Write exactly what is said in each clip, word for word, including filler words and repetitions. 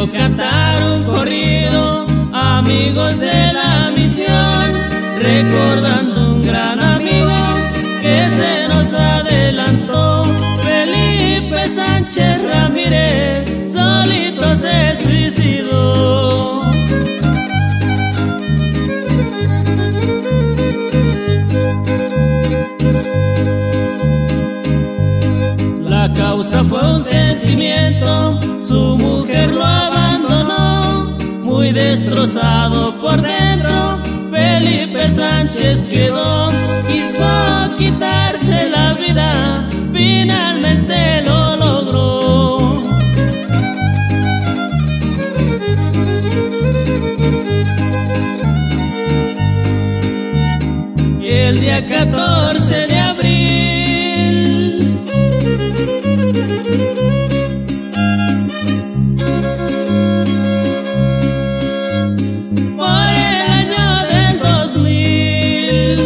quiero cantar un corrido, amigos de la misión, recordando un gran amigo que se nos adelantó. Felipe Sánchez Ramírez solito se suicidó. La causa fue un sentimiento, su mujer lo abandonó, muy destrozado por dentro, Felipe Sánchez quedó. Quiso quitarse la vida, finalmente lo logró. Y el día catorce de abril, por el año del dos mil,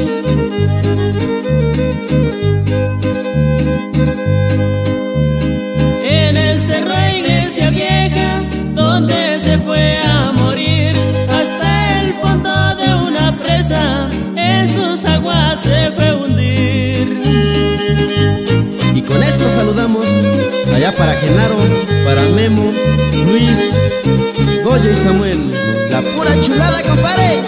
en el cerro Iglesia Vieja, donde se fue a morir, hasta el fondo de una presa, en sus aguas se fue a hundir. Y con esto saludamos allá para Genaro, para Memo, Luis, Goyo y Samuel. La pura chulada, compadre.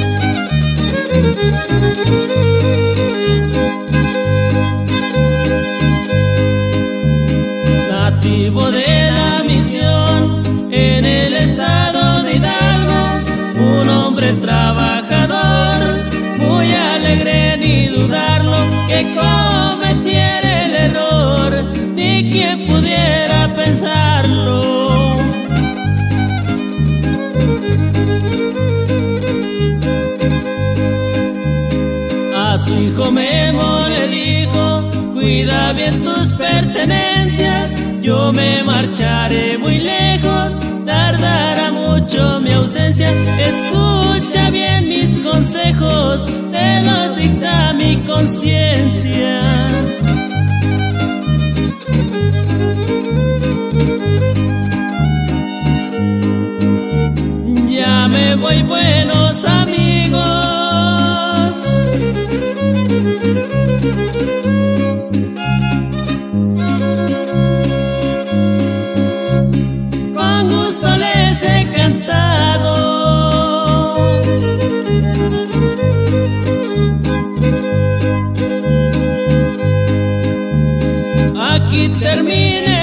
Nativo de la misión, en el estado de Hidalgo, un hombre trabajador, muy alegre, ni dudarlo, que cometiera el error, ni quien pudiera pensarlo. A su hijo Memo le dijo: cuida bien tus pertenencias, yo me marcharé muy lejos, tardará mucho mi ausencia. Escucha bien mis consejos, te los dicta mi conciencia. Ya me voy, buenos amigos. Con gusto les he cantado. Aquí termine